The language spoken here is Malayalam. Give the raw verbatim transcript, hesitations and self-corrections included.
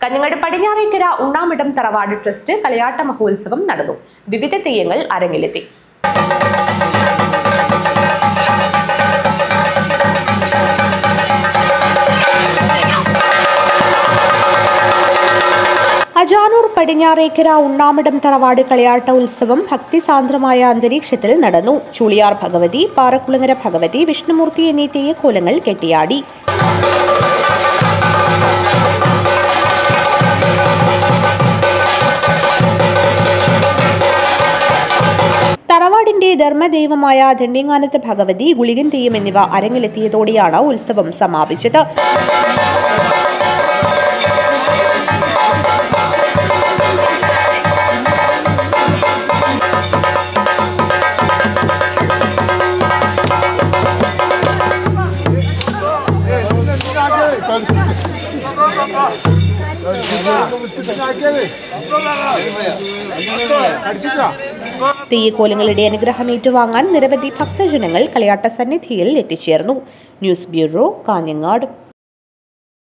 കാഞ്ഞങ്ങാട് പടിഞ്ഞാറേക്കര ഉണ്ണാമിടം തറവാട് ട്രസ്റ്റ് കളിയാട്ട മഹോത്സവം നടന്നു. വിവിധ തെയ്യങ്ങൾ അരങ്ങിലെത്തി. അജാനൂർ പടിഞ്ഞാറേക്കര ഉണ്ണാമിടം തറവാട് കളിയാട്ട ഉത്സവം ഭക്തിസാന്ദ്രമായ അന്തരീക്ഷത്തിൽ നടന്നു. ചുളിയാർ ഭഗവതി, പാറക്കുളങ്ങര ഭഗവതി, വിഷ്ണുമൂർത്തി എന്നീ തെയ്യക്കോലങ്ങൾ കെട്ടിയാടി. തറവാടിന്റെ ധർമ്മദൈവമായ ദണ്ഡിങ്ങാനത്ത് ഭഗവതി, ഗുളികൻ തെയ്യം എന്നിവ അരങ്ങിലെത്തിയതോടെയാണ് ഉത്സവം സമാപിച്ചത്. തെയ്യക്കോലങ്ങളുടെ അനുഗ്രഹം ഏറ്റുവാങ്ങാൻ നിരവധി ഭക്തജനങ്ങൾ കളിയാട്ട സന്നിധിയിൽ എത്തിച്ചേർന്നു. News bureau, Kanhangad.